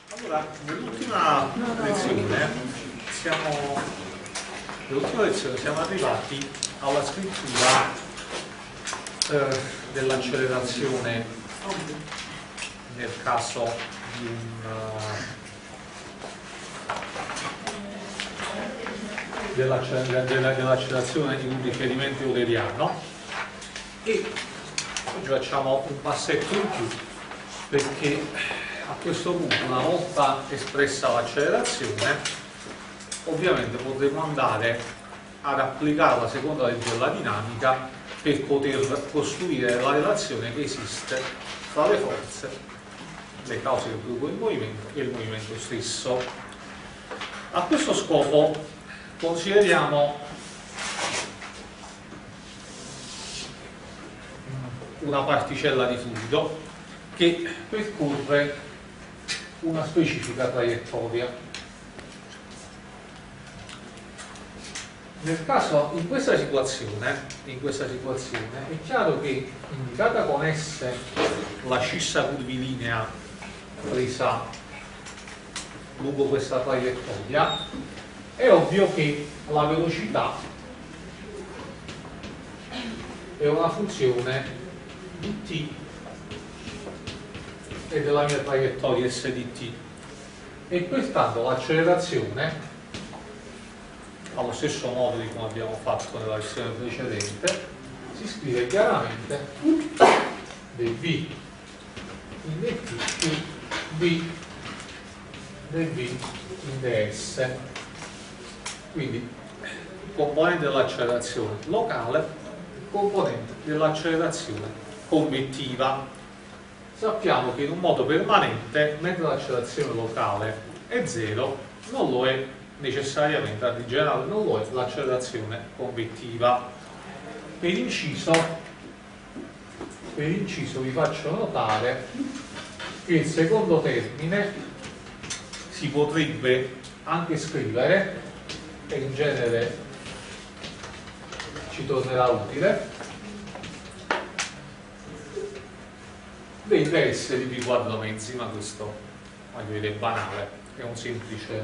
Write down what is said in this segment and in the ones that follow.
Allora, nell'ultima lezione siamo arrivati alla scrittura dell'accelerazione nel caso di dell'accelerazione in un riferimento euleriano, e oggi facciamo un passetto in più, perché a questo punto, una volta espressa l'accelerazione, ovviamente potremo andare ad applicare la seconda legge della dinamica per poter costruire la relazione che esiste tra le forze, le cause che producono il movimento e il movimento stesso. A questo scopo consideriamo una particella di fluido che percorre una specifica traiettoria. In questa situazione è chiaro che, indicata con S la scissa curvilinea presa lungo questa traiettoria, è ovvio che la velocità è una funzione di t e della mia traiettoria s di t, e pertanto l'accelerazione, allo stesso modo di come abbiamo fatto nella lezione precedente, si scrive chiaramente dv in dt più v dv in ds. Quindi il componente dell'accelerazione locale, il componente dell'accelerazione convettiva. Sappiamo che in un modo permanente, mentre l'accelerazione locale è 0, non lo è necessariamente, in generale non lo è l'accelerazione convettiva. Per inciso vi faccio notare che il secondo termine si potrebbe anche scrivere, e in genere ci tornerà utile, delta S di V quadro mezzi, ma questo voglio dire è banale, è un semplice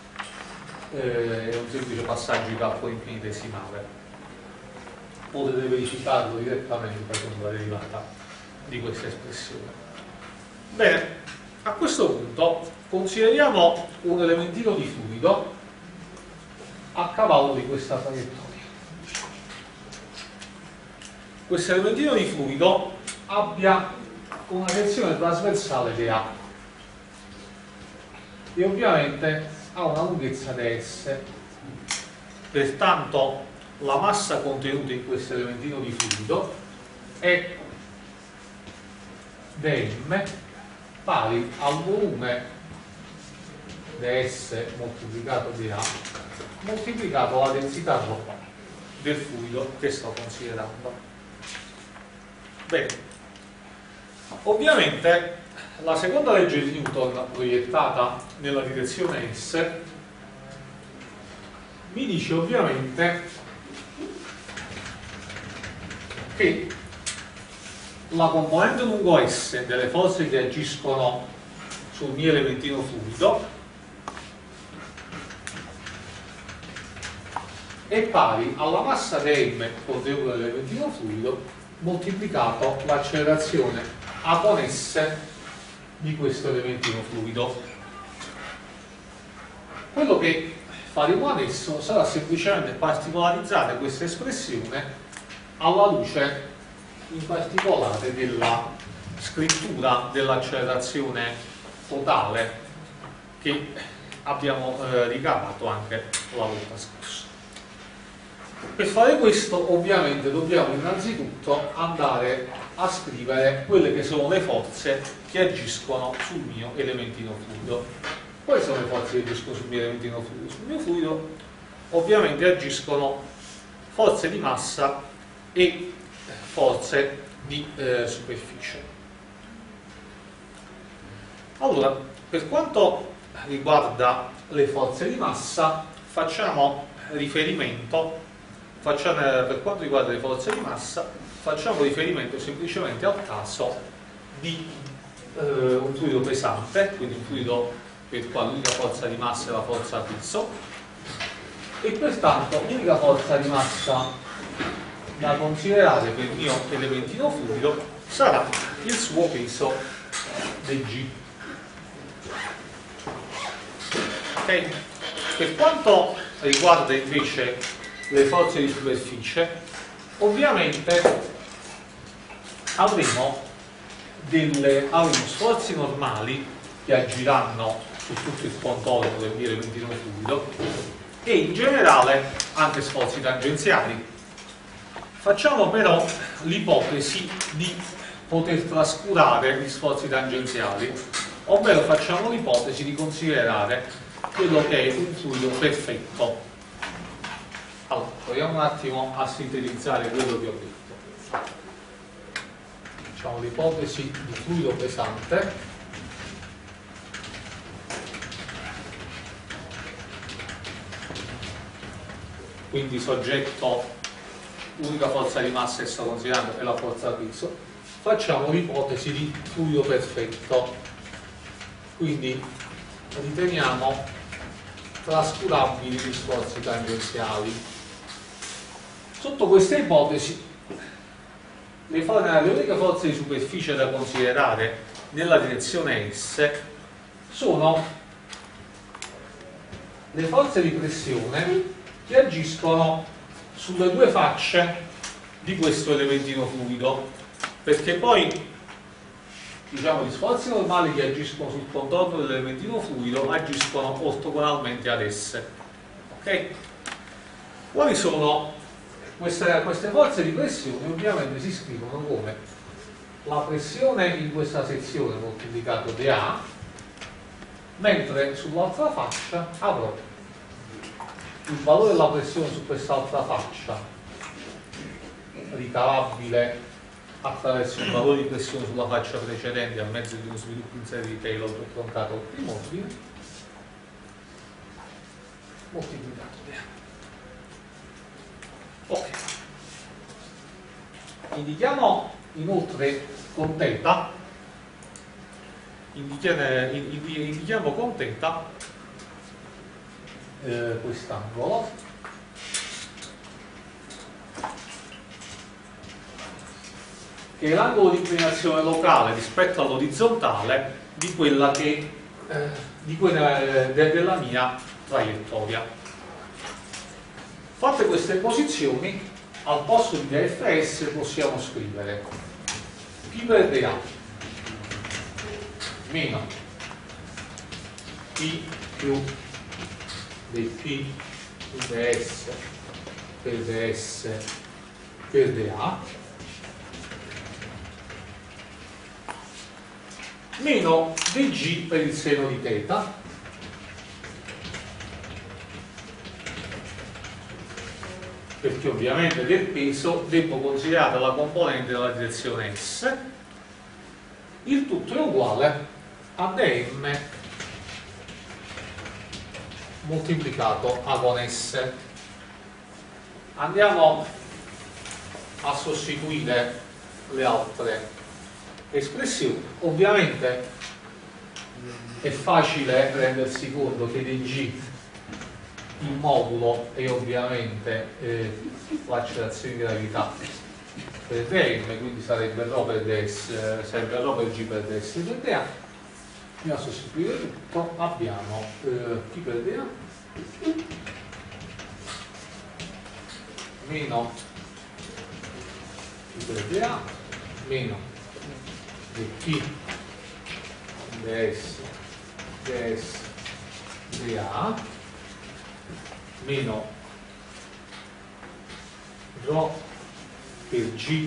passaggio di calcolo infinitesimale. Potete verificarlo direttamente facendo la derivata di questa espressione. Bene, a questo punto consideriamo un elementino di fluido a cavallo di questa traiettoria. Questo elementino di fluido abbia una sezione trasversale di A e ovviamente ha una lunghezza ds. Pertanto la massa contenuta in questo elementino di fluido è dm pari al volume ds moltiplicato di A moltiplicato la densità ρ del fluido che sto considerando. Bene, ovviamente la seconda legge di Newton proiettata nella direzione S mi dice ovviamente che la componente lungo S delle forze che agiscono sul mio elementino fluido è pari alla massa dm contenuta nell'elementino fluido moltiplicato l'accelerazione A con S di questo elementino fluido. Quello che faremo adesso sarà semplicemente particolarizzare questa espressione alla luce in particolare della scrittura dell'accelerazione totale che abbiamo ricavato anche la volta scorsa. Per fare questo ovviamente dobbiamo innanzitutto andare a scrivere quelle che sono le forze che agiscono sul mio elementino fluido. Quali sono le forze che agiscono sul mio elementino fluido? Sul mio fluido ovviamente agiscono forze di massa e forze di superficie. Allora, per quanto riguarda le forze di massa, per quanto riguarda le forze di massa, facciamo riferimento semplicemente al caso di un fluido pesante, quindi un fluido per il quale l'unica forza di massa è la forza peso, e pertanto l'unica forza di massa da considerare per il mio elementino fluido sarà il suo peso dg. Okay. Per quanto riguarda invece le forze di superficie, ovviamente avremo sforzi normali che agiranno su tutto il contorno del mio elementino fluido e in generale anche sforzi tangenziali. Facciamo però l'ipotesi di poter trascurare gli sforzi tangenziali, ovvero facciamo l'ipotesi di considerare quello che è un fluido perfetto. Allora, proviamo un attimo a sintetizzare quello che ho detto. Facciamo l'ipotesi di fluido pesante. Quindi soggetto, l'unica forza di massa che sto considerando è la forza peso. Facciamo l'ipotesi di fluido perfetto. Quindi riteniamo trascurabili gli sforzi tangenziali. Sotto questa ipotesi, le uniche forze di superficie da considerare nella direzione S sono le forze di pressione che agiscono sulle due facce di questo elementino fluido, perché poi diciamo gli sforzi normali che agiscono sul contorno dell'elementino fluido agiscono ortogonalmente ad esse. Ok? Quali sono queste forze di pressione? Ovviamente si scrivono come la pressione in questa sezione moltiplicato dA, mentre sull'altra faccia avrò il valore della pressione su quest'altra faccia ricavabile attraverso il valore di pressione sulla faccia precedente a mezzo di uno sviluppo in serie di Taylor troncato al primo ordine moltiplicato da. Ok. Indichiamo inoltre con θ, indichiamo con θ quest'angolo che è l'angolo di inclinazione locale rispetto all'orizzontale di quella che della mia traiettoria. Fatte queste posizioni, al posto di dfs possiamo scrivere P per dA meno P più dP più ds per ds per dA meno dg per il seno di θ perché ovviamente del peso devo considerare la componente della direzione S. Il tutto è uguale a dm moltiplicato a con S. Andiamo a sostituire le altre espressioni. Ovviamente è facile rendersi conto che dg il modulo è ovviamente l'accelerazione di gravità per dm, quindi sarebbe ρ per ds, sarebbe ρ per g per ds per dA. Andiamo a sostituire tutto, abbiamo P per dA meno P per dA meno dP ds dA meno ρ per G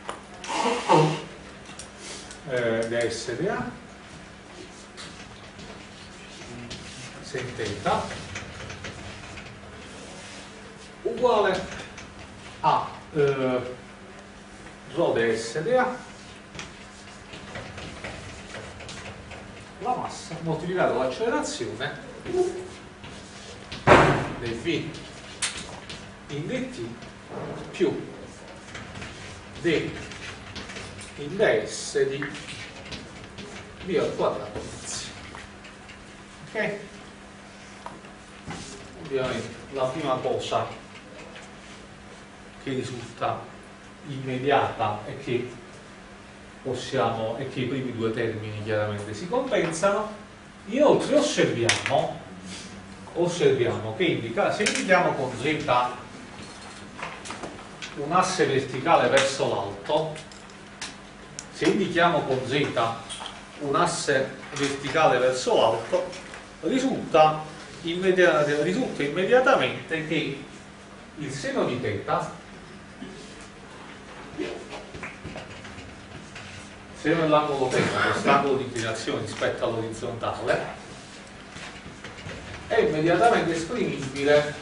ds dA sen θ uguale a ρ ds dA la massa moltiplicato l'accelerazione del V in dt più d in ds di v al quadrato Ok? Ovviamente la prima cosa che risulta immediata è che i primi due termini chiaramente si compensano. Inoltre osserviamo che se indichiamo con Z un asse verticale verso l'alto, risulta immediatamente che il seno di θ, seno dell'angolo θ, quest'angolo di inclinazione rispetto all'orizzontale, è immediatamente esprimibile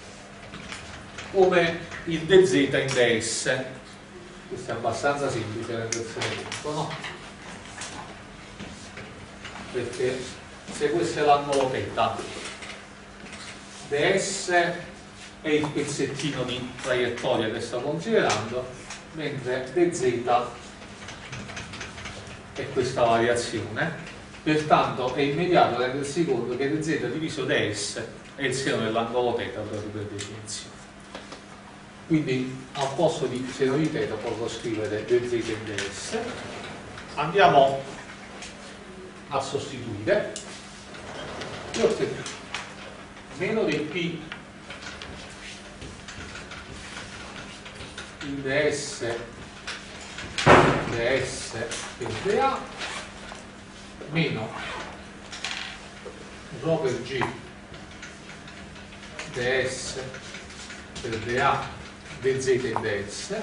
come il dz in ds. Questo è abbastanza semplice rendersene conto, no? Perché se questo è l'angolo θ, ds è il pezzettino di traiettoria che sto considerando, mentre dz è questa variazione. Pertanto è immediato rendersi conto che dz diviso ds è il seno dell'angolo θ proprio per definizione. Quindi al posto di seno di θ posso scrivere dz in ds. Andiamo a sostituire. Io ottengo meno del p in ds per dA meno ρ per g ds per dA dz in ds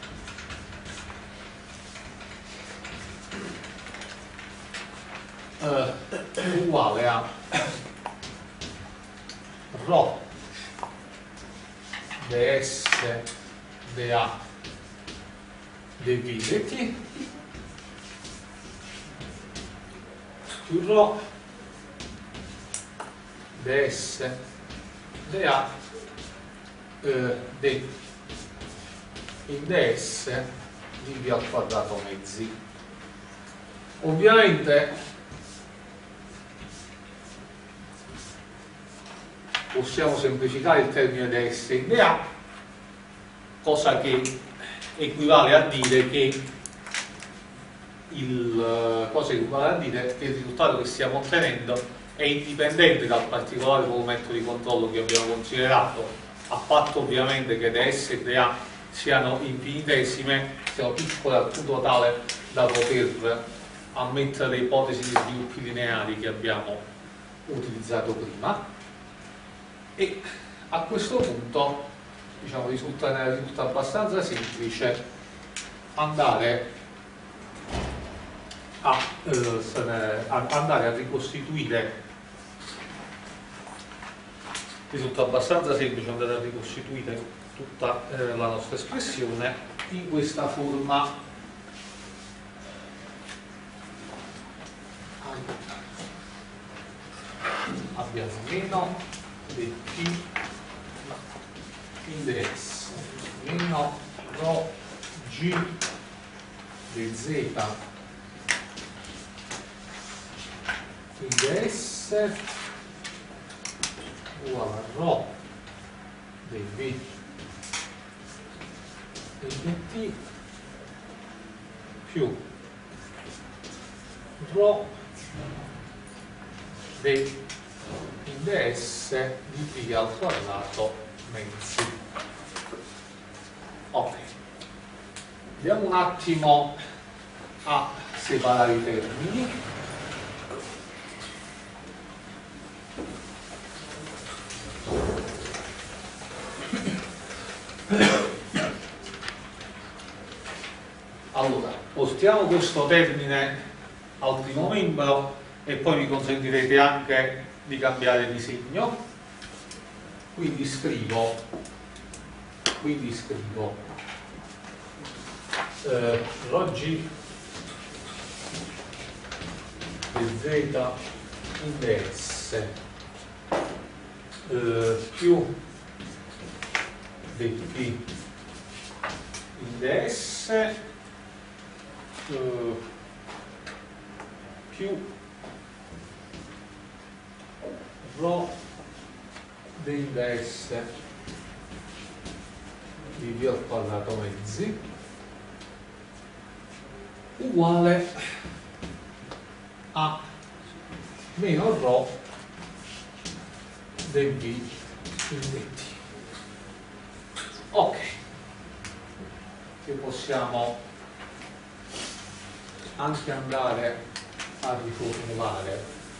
uguale a ρ ds dA dp dt più ρ ds dA d in ds di v al quadrato mezzi. Ovviamente possiamo semplificare il termine ds in dA, cosa che equivale a dire che il risultato che stiamo ottenendo è indipendente dal particolare movimento di controllo che abbiamo considerato, a patto ovviamente che ds e dA siano infinitesime, siano piccole al punto tale da poter ammettere le ipotesi di sviluppi lineari che abbiamo utilizzato prima. E a questo punto risulta abbastanza semplice andare a ricostituire tutta la nostra espressione in questa forma. Abbiamo meno dp in ds meno ρ g dz in ds uguale a ρ dv in dt più ρ d in ds di p al quadrato mezzi. Ok, andiamo un attimo a separare i termini. Allora, portiamo questo termine al primo membro e poi mi consentirete anche di cambiare disegno. Quindi scrivo ρ g dz in ds più dp in ds più rho d'inverse di v al quadrato mezzi uguale a meno rho del v in dt. Ok, che possiamo anche andare a riformulare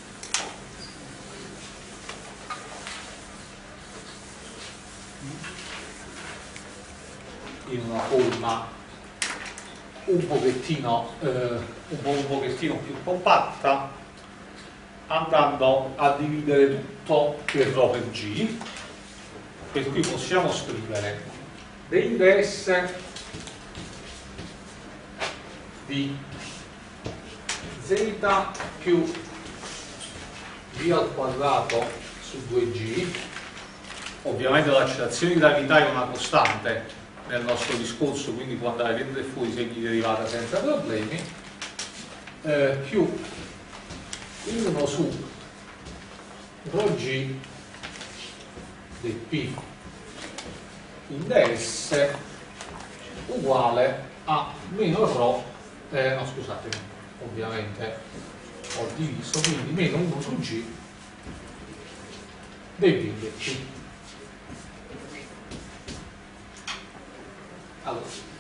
in una forma un pochettino più compatta, andando a dividere tutto per rho per g. Per cui possiamo scrivere d inverse di z più v al quadrato su 2g. Ovviamente l'accelerazione di gravità è una costante nel nostro discorso, quindi può andare dentro e fuori segni di derivata senza problemi, più 1 su rho g del p inverse uguale a meno rho, no scusate, ovviamente ho diviso, quindi meno 1 su g del v del p. Allora,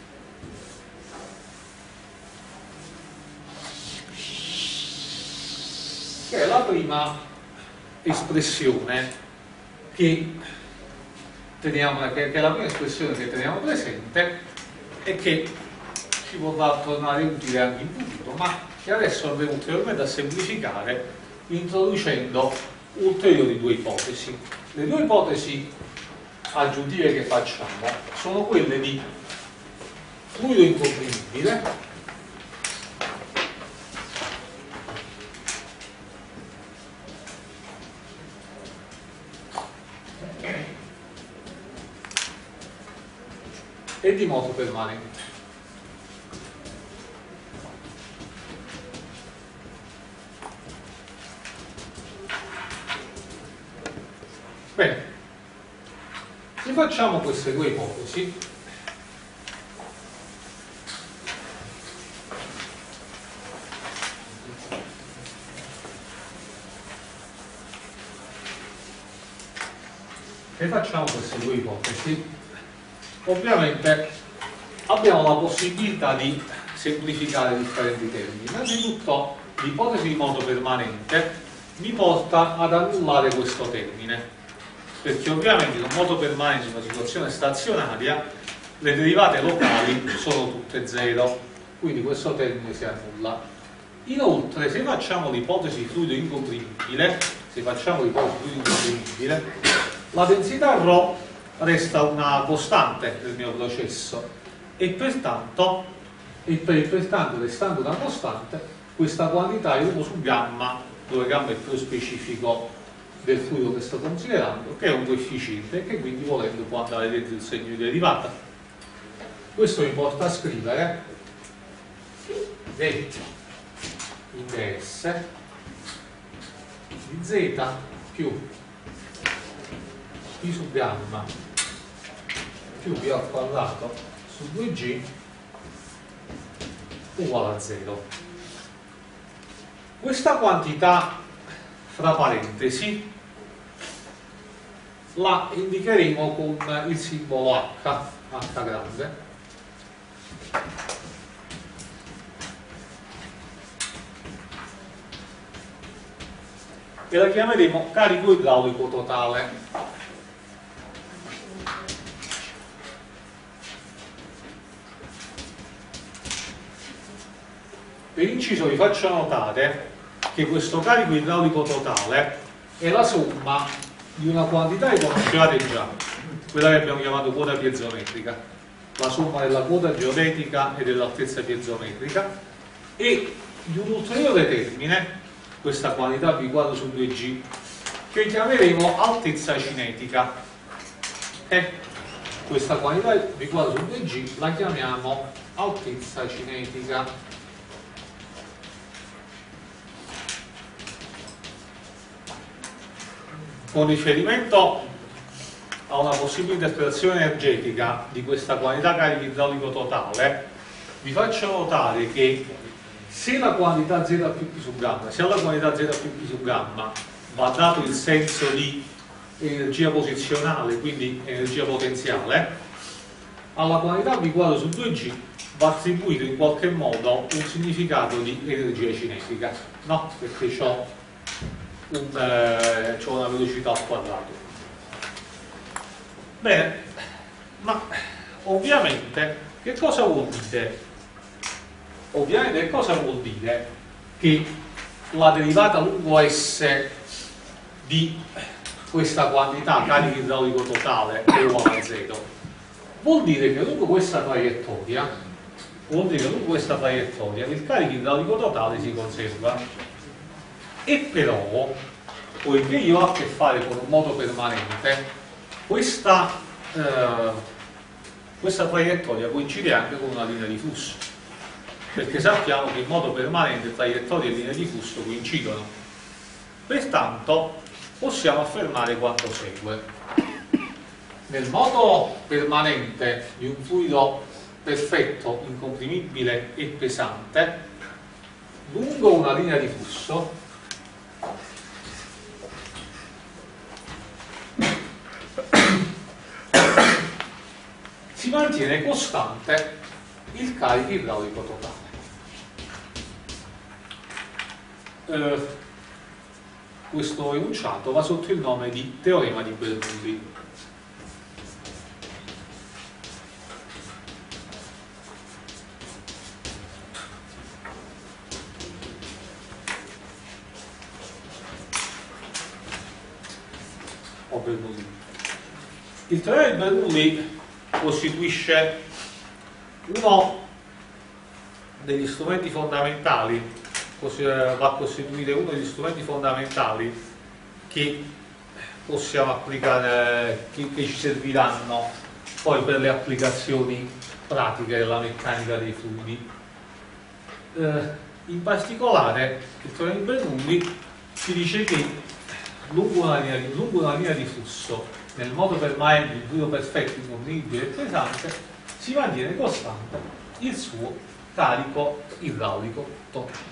che è la prima espressione che teniamo, che è la prima espressione che teniamo presente e che ci potrà tornare utile anche in futuro, ma che adesso andremo ulteriormente a semplificare introducendo ulteriori due ipotesi. Le due ipotesi aggiuntive che facciamo sono quelle di fluido incomprimibile e di moto permanente. Bene, se facciamo queste due ipotesi, ovviamente abbiamo la possibilità di semplificare differenti termini. Innanzitutto l'ipotesi di moto permanente mi porta ad annullare questo termine, perché ovviamente in un moto permanente, in una situazione stazionaria, le derivate locali sono tutte 0, quindi questo termine si annulla. Inoltre, se facciamo l'ipotesi di fluido incomprimibile, la densità ρ resta una costante del mio processo e pertanto, restando una costante, questa quantità è 1 su gamma, dove gamma è il più specifico del fluido che sto considerando, che è un coefficiente e che quindi volendo può andare dentro il segno di derivata. Questo mi porta a scrivere z inverse di z più p su gamma più v al quadrato su 2g uguale a 0. Questa quantità fra parentesi la indicheremo con il simbolo H grande, e la chiameremo carico idraulico totale. Per inciso vi faccio notare che questo carico idraulico totale è la somma di una quantità che conoscevate già, quella che abbiamo chiamato quota piezometrica, la somma della quota geodetica e dell'altezza piezometrica, e di un ulteriore termine, questa quantità v quadro su 2g, che chiameremo altezza cinetica, e questa quantità v quadro su 2g la chiamiamo altezza cinetica. con riferimento a una possibile interpretazione energetica di questa quantità carico idraulico totale, vi faccio notare che se la quantità Z più P su gamma, se alla quantità Z più P su gamma va dato il senso di energia posizionale, quindi energia potenziale, alla quantità V quadro su 2G va attribuito in qualche modo un significato di energia cinetica, no? Perché ho una velocità al quadrato. Bene, ma ovviamente che cosa vuol dire? Ovviamente che cosa vuol dire che la derivata lungo S di questa quantità carico idraulico totale è uguale a 0? Vuol dire che lungo questa traiettoria il carico idraulico totale si conserva, e però poiché io ho a che fare con un modo permanente, questa traiettoria coincide anche con una linea di flusso, perché sappiamo che in modo permanente traiettoria e linea di flusso coincidono. Pertanto possiamo affermare quanto segue. Nel modo permanente di un fluido perfetto, incomprimibile e pesante, lungo una linea di flusso si mantiene costante il carico idraulico totale. Questo enunciato va sotto il nome di teorema di Bernoulli. Il teorema di Bernoulli costituisce uno degli strumenti fondamentali, va a costituire uno degli strumenti fondamentali che possiamo applicare, che ci serviranno poi per le applicazioni pratiche della meccanica dei fluidi. In particolare il teorema di Bernoulli ci dice che lungo una linea di flusso, nel modo permanente di un fluido perfetto, incomprimibile e pesante, si mantiene costante il suo carico idraulico totale.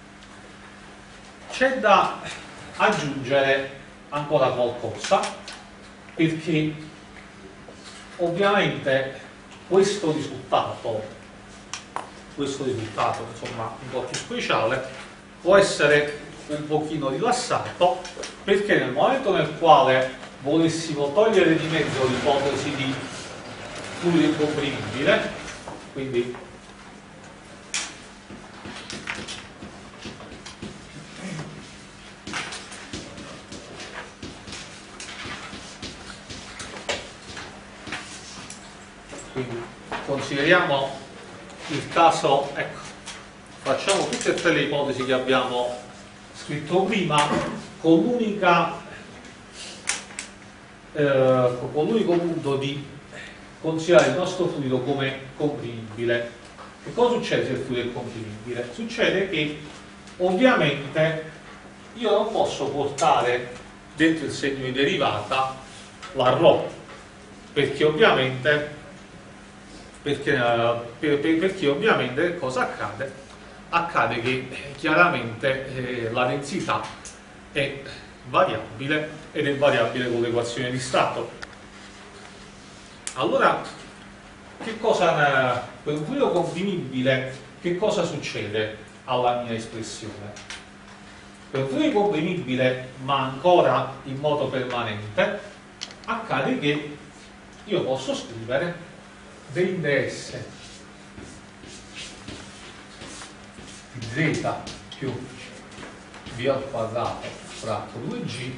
C'è da aggiungere ancora qualcosa, perché ovviamente questo risultato insomma un po' più speciale può essere un pochino rilassato, perché nel momento nel quale volessimo togliere di mezzo l'ipotesi di fluido incomprimibile, quindi consideriamo il caso, ecco, facciamo tutte e tre le ipotesi che abbiamo scritto prima con l'unico punto di considerare il nostro fluido come comprimibile. Che cosa succede se il fluido è comprimibile? Succede che ovviamente io non posso portare dentro il segno di derivata la ρ, perché ovviamente cosa accade? Accade che chiaramente la densità è variabile ed è variabile con l'equazione di stato. Allora, per un fluido comprimibile che cosa succede alla mia espressione? Per un fluido comprimibile ma ancora in modo permanente accade che io posso scrivere d in ds di z più v al quadrato fratto 2g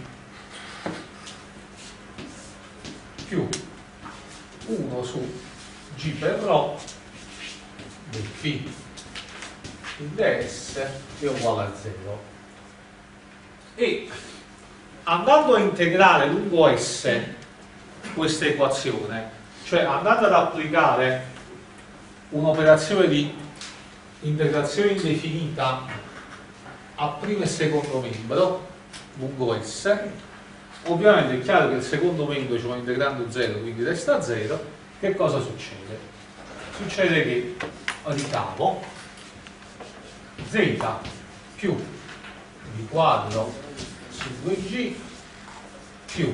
più 1 su g per ρ del p in ds è uguale a 0. E andando a integrare lungo S questa equazione, cioè andando ad applicare un'operazione di integrazione indefinita a primo e secondo membro lungo S, ovviamente è chiaro che il secondo metodo c'è un integrando 0, quindi resta 0. Che cosa succede? Succede che ricavo z più b quadro su 2g più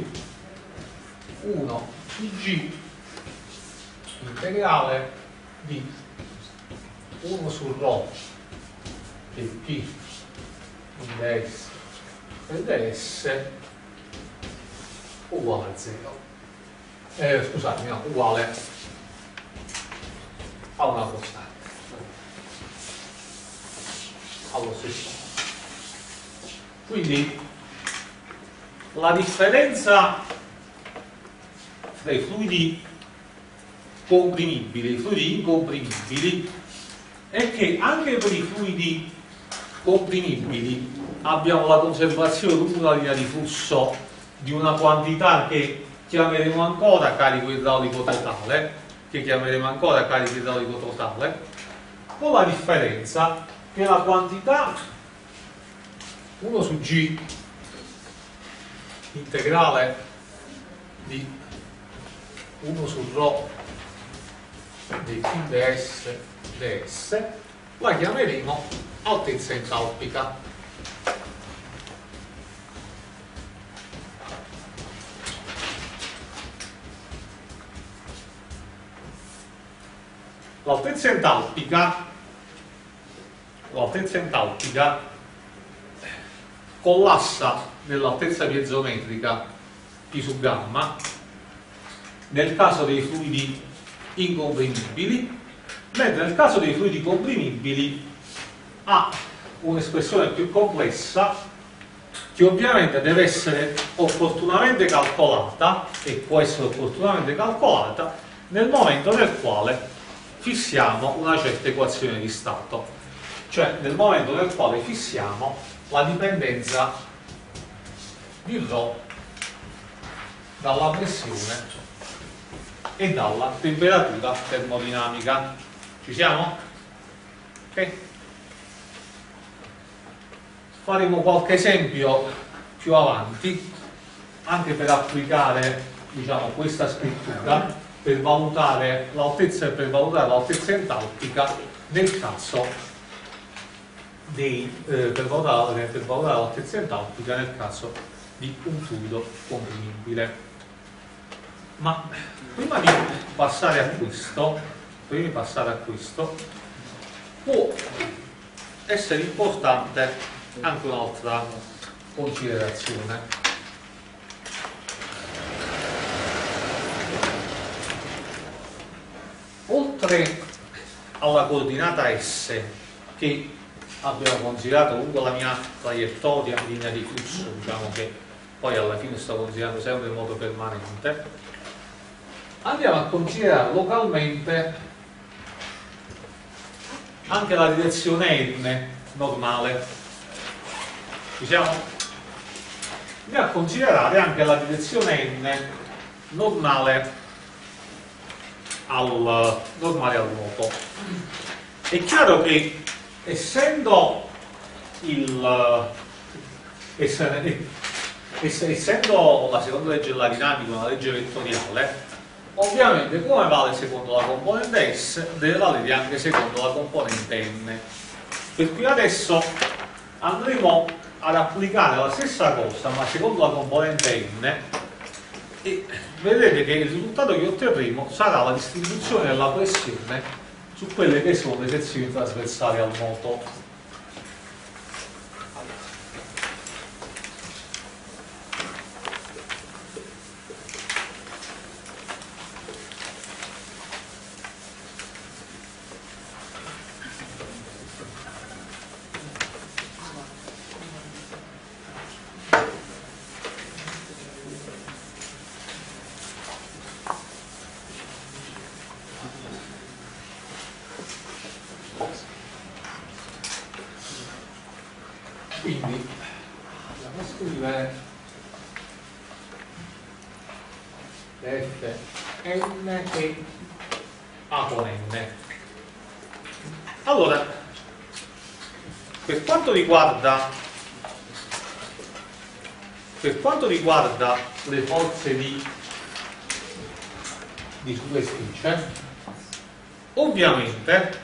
1 su g integrale di 1 su ρ e p in ds per ds uguale a 0. Scusatemi, no, uguale a una costante. Allo stesso modo. Quindi la differenza tra i fluidi comprimibili e i fluidi incomprimibili è che anche per i fluidi comprimibili abbiamo la conservazione lungo la linea di flusso di una quantità che chiameremo ancora carico idraulico totale, con la differenza che la quantità 1 su g integrale di 1 su ρ di p ds la chiameremo altezza entalpica. L'altezza entalpica collassa nell'altezza piezometrica P su gamma nel caso dei fluidi incomprimibili, mentre nel caso dei fluidi comprimibili ha un'espressione più complessa che ovviamente deve essere opportunamente calcolata e può essere opportunamente calcolata nel momento nel quale fissiamo una certa equazione di stato, cioè nel momento nel quale fissiamo la dipendenza di ρ dalla pressione e dalla temperatura termodinamica. Ci siamo? Ok? Faremo qualche esempio più avanti anche per applicare, diciamo, questa scrittura per valutare l'altezza entalpica nel caso per valutare l'altezza entalpica nel caso di un fluido comprimibile. Ma prima di passare a questo può essere importante anche un'altra considerazione. Oltre alla coordinata S che abbiamo considerato lungo la mia traiettoria in linea di flusso, diciamo che poi alla fine sto considerando sempre in modo permanente, andiamo a considerare localmente anche la direzione n normale. Ci siamo? Andiamo a considerare anche la direzione n normale al nuoto. È chiaro che essendo la seconda legge della dinamica una legge vettoriale, ovviamente come vale secondo la componente S deve valere anche secondo la componente n. Per cui adesso andremo ad applicare la stessa cosa ma secondo la componente n e vedrete che il risultato che otterremo sarà la distribuzione della pressione su quelle che sono le sezioni trasversali al moto. Quindi andiamo a scrivere Fn e A con n. Allora, per quanto riguarda per quanto riguarda le forze di superficie, ovviamente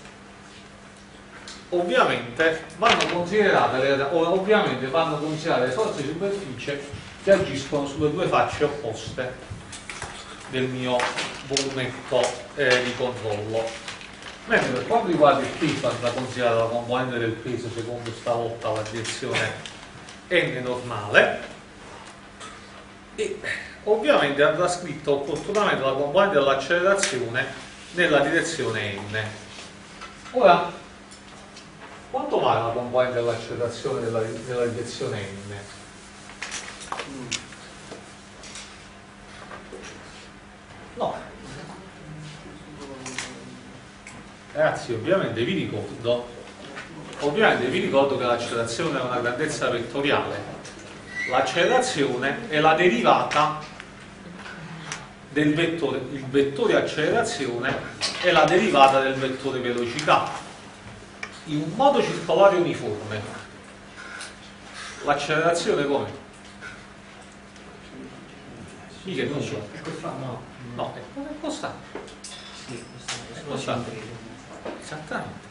vanno considerate le forze di superficie che agiscono sulle due facce opposte del mio volumetto di controllo. Mentre per quanto riguarda il peso andrà considerata la componente del peso secondo stavolta la direzione n normale, e ovviamente andrà scritta opportunamente la componente dell'accelerazione nella direzione n. Ora, quanto vale la componente dell'accelerazione nella direzione n? No, ragazzi, ovviamente vi ricordo che l'accelerazione è una grandezza vettoriale. L'accelerazione è la derivata del vettore, il vettore accelerazione è la derivata del vettore velocità in un modo circolare uniforme. L'accelerazione com'è? Sì, che non so. No, è costante. È costante. Esattamente.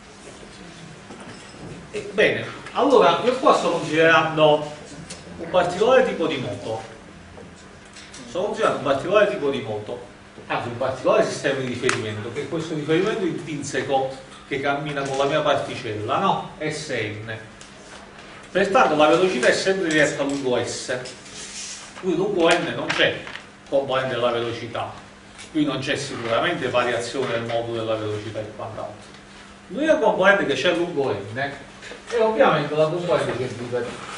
Bene, allora io qua sto considerando un particolare tipo di moto. Anzi un particolare sistema di riferimento, che è questo riferimento intrinseco che cammina con la mia particella, no? Sn. Pertanto la velocità è sempre diretta lungo S. Qui lungo n non c'è componente della velocità, qui non c'è sicuramente variazione del modulo della velocità e quant'altro. L'unica componente che c'è lungo n è ovviamente la componente centripetalare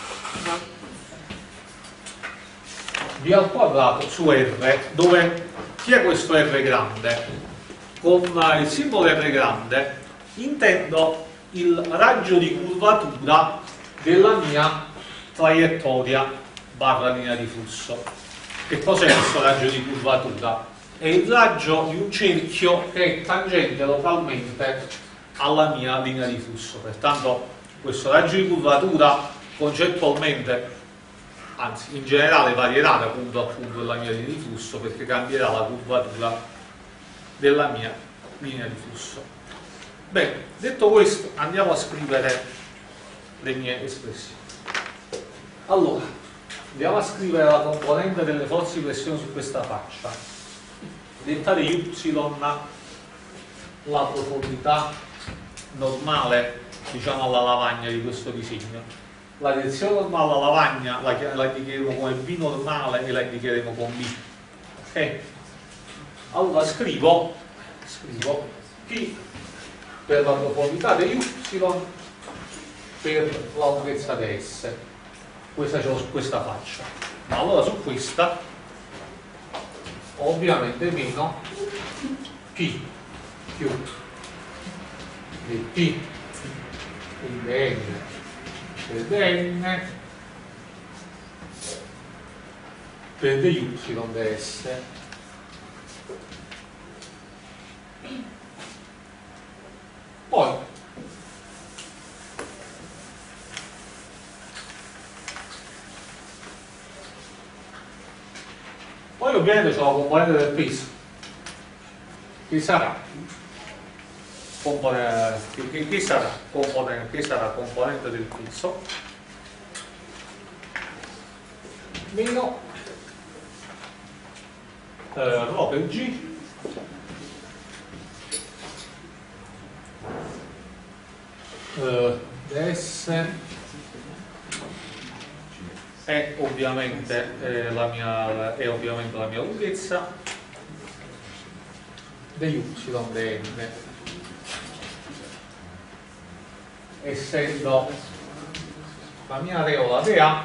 v al quadrato su R, dove chi è questo R grande? Con il simbolo R grande intendo il raggio di curvatura della mia traiettoria barra linea di flusso. Che cos'è questo raggio di curvatura? È il raggio di un cerchio che è tangente localmente alla mia linea di flusso. Pertanto questo raggio di curvatura concettualmente, anzi in generale, varierà da punto a punto della mia linea di flusso, perché cambierà la curvatura della mia linea di flusso. Bene, detto questo, andiamo a scrivere le mie espressioni. Allora, andiamo a scrivere la componente delle forze di pressione su questa faccia. Detta di y, la profondità normale, diciamo, alla lavagna di questo disegno. La direzione normale alla lavagna la indicheremo come B normale e la indicheremo con B. Ok? Allora scrivo P per la profondità di Y per la lunghezza di S. Questa c'è su questa faccia. Allora su questa ovviamente meno P più di P quindi N per dn per dy ds. Poi ovviamente c'è la componente del peso che sarà componente del peso meno rho per G ds è ovviamente la mia lunghezza dy dn, essendo la mia areola DA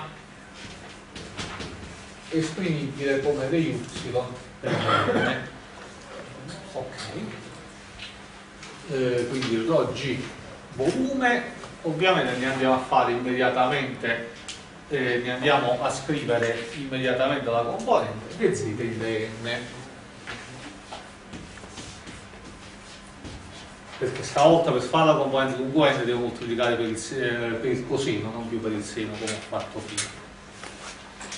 esprimibile come dy per n. Ok, quindi il rho G volume, ovviamente ne andiamo a fare immediatamente, ne andiamo a scrivere immediatamente la componente che z in dn, perché stavolta per fare la componente lungo n devo moltiplicare per il coseno, non più per il seno come ho fatto prima.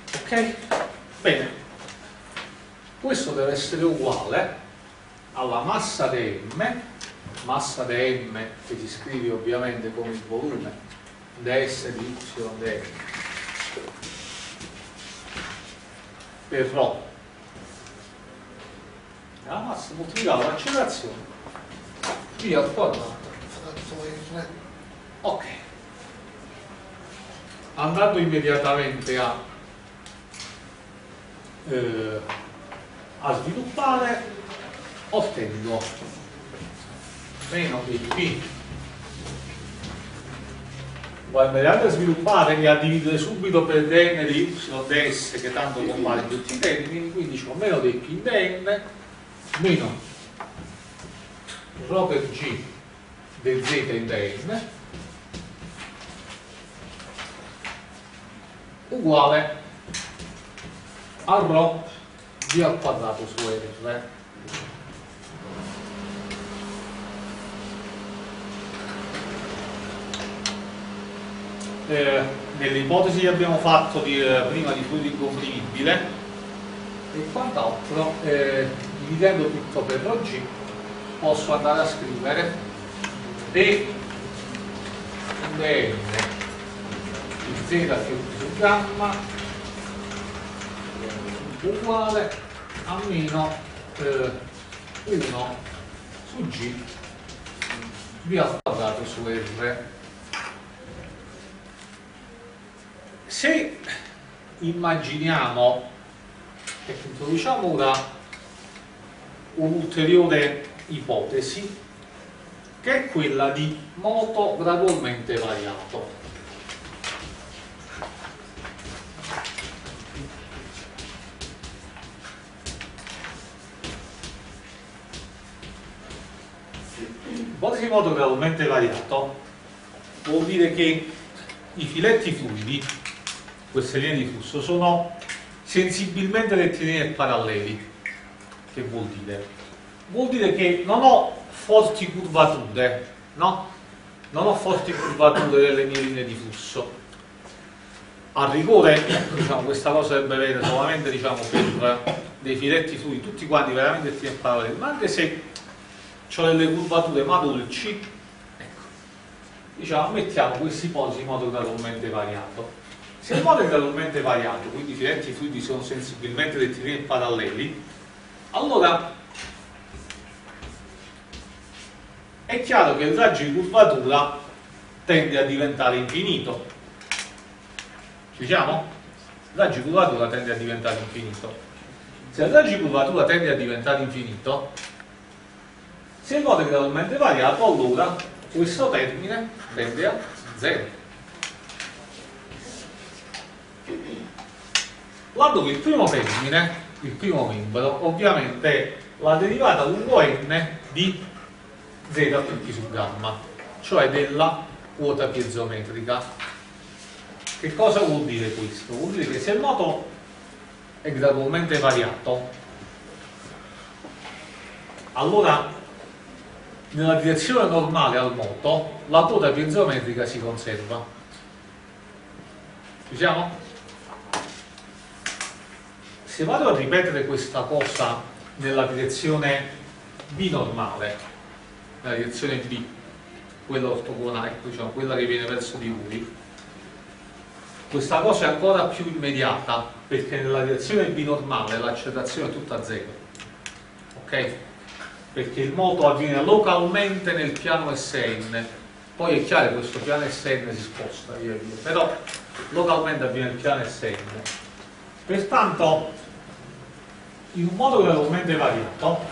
Ok? Bene, questo deve essere uguale alla massa di M che si scrive ovviamente come il volume ds di y dm per ρ, la massa moltiplicata l'accelerazione v al quadrato. Ok, andando immediatamente a sviluppare, ottengo meno che p, poi immediatamente a sviluppare e a dividere subito per dn di y ds che tanto compare in tutti i termini, quindi ho meno di p in dn meno ρ per g del z in dn uguale a ρ v al quadrato su r. Nell'ipotesi che abbiamo fatto prima di fluido incomprimibile e quant'altro, dividendo tutto per ρg posso andare a scrivere d in dn di z più p su gamma uguale a meno 1 su g v al quadrato su r. Se immaginiamo e introduciamo ora un'ulteriore ipotesi che è quella di moto gradualmente variato. Ipotesi di moto gradualmente variato vuol dire che i filetti fluidi, queste linee di flusso, sono sensibilmente rettilini e paralleli. Che vuol dire? Vuol dire che non ho forti curvature, no? Non ho forti curvature delle mie linee di flusso. A rigore, diciamo, questa cosa dovrebbe avere solamente, diciamo, per dei filetti fluidi, tutti quanti veramente rettilini e paralleli, ma anche se ho delle curvature ma dolci, ecco, diciamo, mettiamo questa ipotesi in modo gradualmente variato. Se il modo è gradualmente variato, quindi i filetti fluidi sono sensibilmente rettilini e paralleli, allora è chiaro che il raggio di curvatura tende a diventare infinito. Ci siamo? Il raggio di curvatura tende a diventare infinito. Se il raggio di curvatura tende a diventare infinito, se il modo è gradualmente variato, allora questo termine tende a 0. Laddove il primo termine, il primo membro, ovviamente è la derivata lungo n di z più p su gamma, cioè della quota piezometrica. Che cosa vuol dire questo? Vuol dire che se il moto è gradualmente variato, allora nella direzione normale al moto la quota piezometrica si conserva. Ci siamo? Se vado a ripetere questa cosa nella direzione b normale, nella direzione b, quella ortogonale, diciamo, quella che viene verso di voi, questa cosa è ancora più immediata perché nella direzione b normale l'accelerazione è tutta a 0, ok? Perché il moto avviene localmente nel piano Sn, poi è chiaro che questo piano Sn si sposta via via, però localmente avviene nel piano Sn. Pertanto, in un modo gradualmente variato,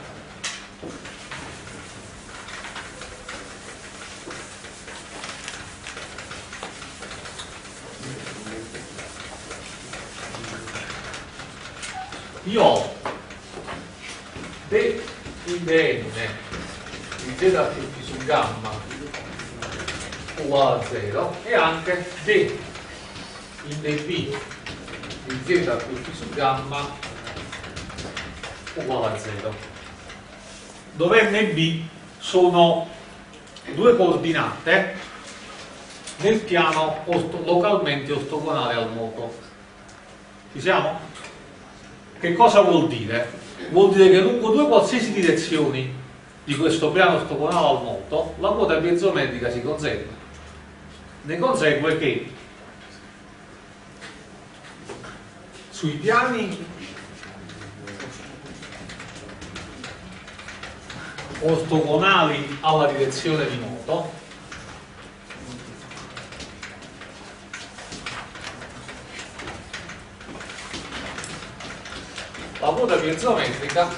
io ho d in dn di z più p su gamma uguale a 0 e anche d in db di z più p su gamma uguale a 0, dove n e b sono due coordinate nel piano localmente ortogonale al moto. Ci siamo? Che cosa vuol dire? Vuol dire che lungo due qualsiasi direzioni di questo piano ortogonale al moto la quota piezometrica si conserva. Ne consegue che sui piani ortogonali alla direzione di moto la quota piezometrica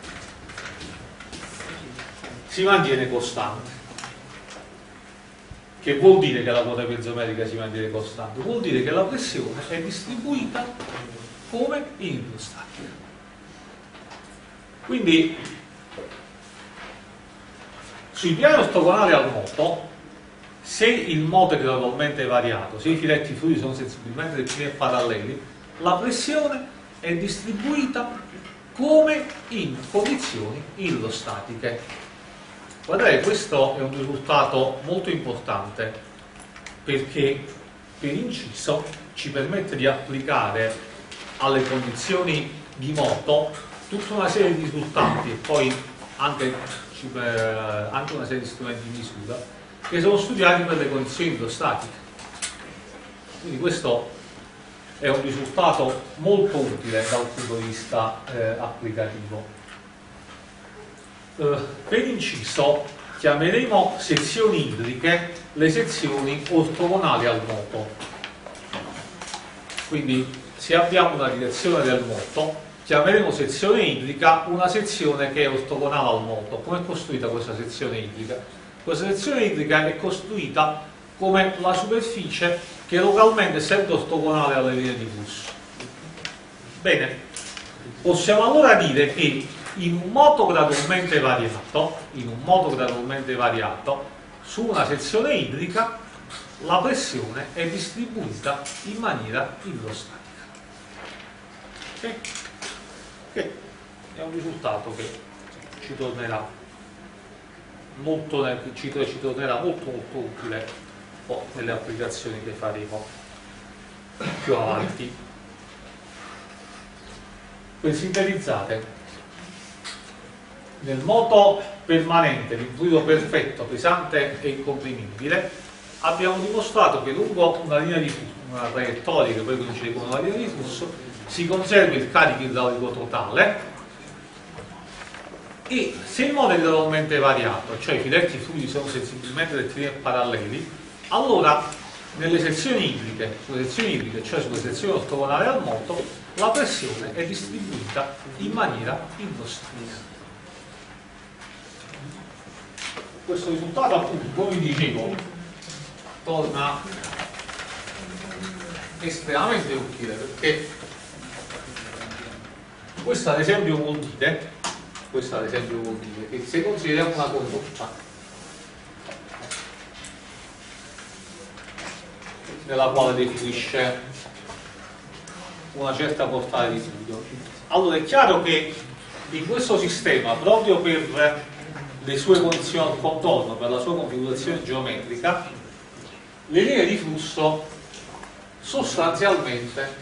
si mantiene costante. Che vuol dire che la quota piezometrica si mantiene costante? Vuol dire che la pressione è distribuita come in idrostatica. Quindi sui piani ortogonali al moto, se il moto è gradualmente variato, se i filetti fluidi sono sensibilmente rettili e paralleli, la pressione è distribuita come in condizioni idrostatiche. Guardate, questo è un risultato molto importante perché per inciso ci permette di applicare alle condizioni di moto tutta una serie di risultati e poi anche una serie di strumenti di misura che sono studiati per le condizioni idrostatiche. Quindi questo è un risultato molto utile dal punto di vista applicativo. Per inciso chiameremo sezioni idriche le sezioni ortogonali al moto. Quindi se abbiamo una direzione del moto chiameremo sezione idrica una sezione che è ortogonale al moto. Come è costruita questa sezione idrica? Questa sezione idrica è costruita come la superficie che localmente è sempre ortogonale alle linee di flusso. Bene, possiamo allora dire che in un moto gradualmente variato, su una sezione idrica la pressione è distribuita in maniera idrostatica. Ok? Che è un risultato che ci tornerà molto utile nelle applicazioni che faremo più avanti. Per sintetizzare, nel moto permanente di fluido perfetto, pesante e incomprimibile, abbiamo dimostrato che lungo una linea di flusso, una traiettoria che poi coincide con una linea di flusso, si conserva il carico idraulico totale e se il modo è gradualmente variato, cioè i filetti fluidi sono sensibilmente rettilini e paralleli, allora nelle sezioni idriche, cioè sulle sezioni ortogonali al moto, la pressione è distribuita in maniera idrostatica. Questo risultato, appunto, come vi dicevo, torna estremamente utile perché questo ad esempio vuol dire che se consideriamo una condotta nella quale defluisce una certa portata di fluido, allora è chiaro che in questo sistema, proprio per le sue condizioni al contorno, per la sua configurazione geometrica, le linee di flusso sostanzialmente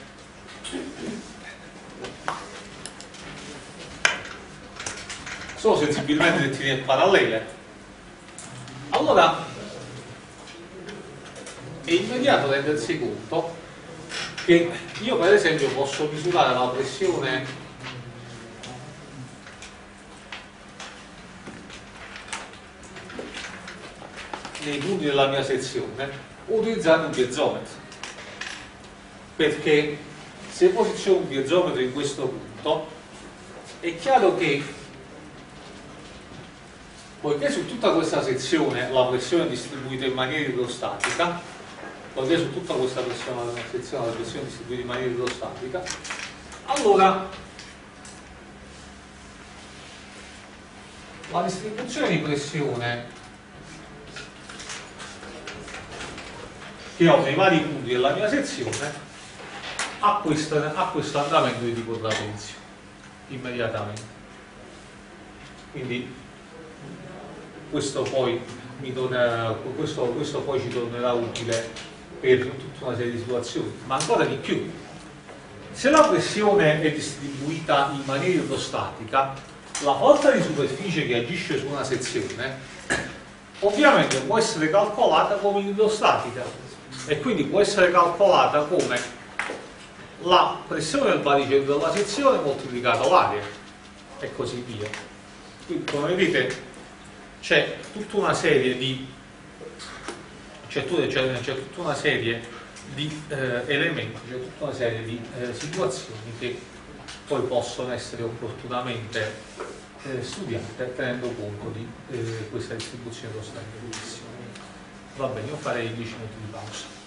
sono sensibilmente rettilinee e parallele. Allora è immediato rendersi conto che io per esempio posso misurare la pressione nei punti della mia sezione utilizzando un piezometro, perché se posiziono un piezometro in questo punto è chiaro che poiché su tutta questa sezione la pressione è distribuita in maniera idrostatica, poiché su tutta questa sezione la pressione è distribuita in maniera idrostatica, allora la distribuzione di pressione che ho nei vari punti della mia sezione ha questo andamento di tipo trapezio immediatamente. Quindi questo poi ci tornerà utile per tutta una serie di situazioni, ma ancora di più. Se la pressione è distribuita in maniera idrostatica, la forza di superficie che agisce su una sezione ovviamente può essere calcolata come idrostatica e quindi può essere calcolata come la pressione del baricello della sezione moltiplicata l'area e così via. Quindi come vedete c'è tutta una serie di elementi, c'è tutta una serie di situazioni che poi possono essere opportunamente studiate tenendo conto di questa distribuzione idrostatica. Va bene, io farei 10 minuti di pausa.